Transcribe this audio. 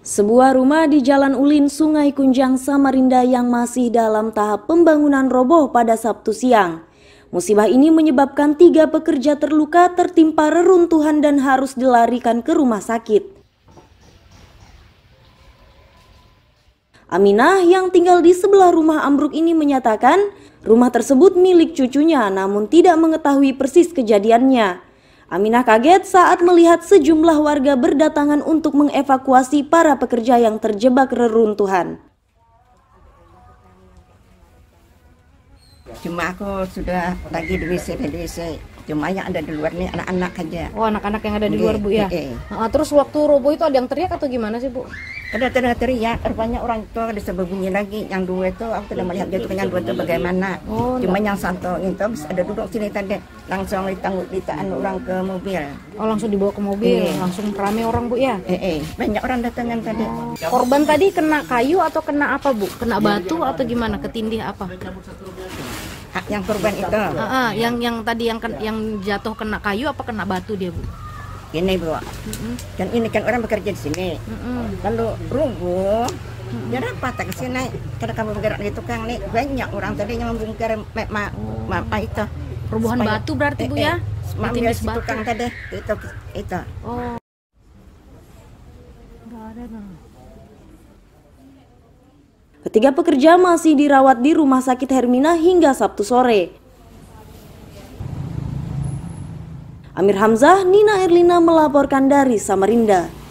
Sebuah rumah di Jalan Ulin, Sungai Kunjang, Samarinda yang masih dalam tahap pembangunan roboh pada Sabtu siang. Musibah ini menyebabkan 3 pekerja terluka tertimpa reruntuhan dan harus dilarikan ke rumah sakit. Aminah yang tinggal di sebelah rumah ambruk ini menyatakan rumah tersebut milik cucunya namun tidak mengetahui persis kejadiannya. Aminah kaget saat melihat sejumlah warga berdatangan untuk mengevakuasi para pekerja yang terjebak reruntuhan. Cuma aku sudah lagi di WC. Cuma yang ada di luar nih anak-anak aja. Oh, anak-anak yang ada di luar, Bu, ya? Terus waktu roboh itu ada yang teriak atau gimana sih, Bu? Ada teriak, rupanya orang itu ada sebelumnya lagi. Yang dua itu aku tidak melihat dia dengan dua itu bagaimana. Cuma yang satu itu ada duduk sini tadi. Langsung ditaan orang ke mobil. Oh, langsung dibawa ke mobil, langsung rame orang, Bu, ya? Banyak orang datangan tadi. Korban tadi kena kayu atau kena apa, Bu? Kena batu atau gimana? Ketindih apa? Yang korban itu. Yang tadi yang jatuh kena kayu apa kena batu dia, Bu? Ini, Bu. Dan ini kan orang bekerja di sini. Lalu rubuh. Ya dapat ke sini. Karena kamu bergerak di tukang nih banyak orang tadi yang membongkar itu. Rubuhan batu berarti, Bu, ya? Ditindih tukang tadi itu. Oh. Enggak ada, Bang. Ketiga pekerja masih dirawat di Rumah Sakit Hermina hingga Sabtu sore. Amir Hamzah, Nina Erlina melaporkan dari Samarinda.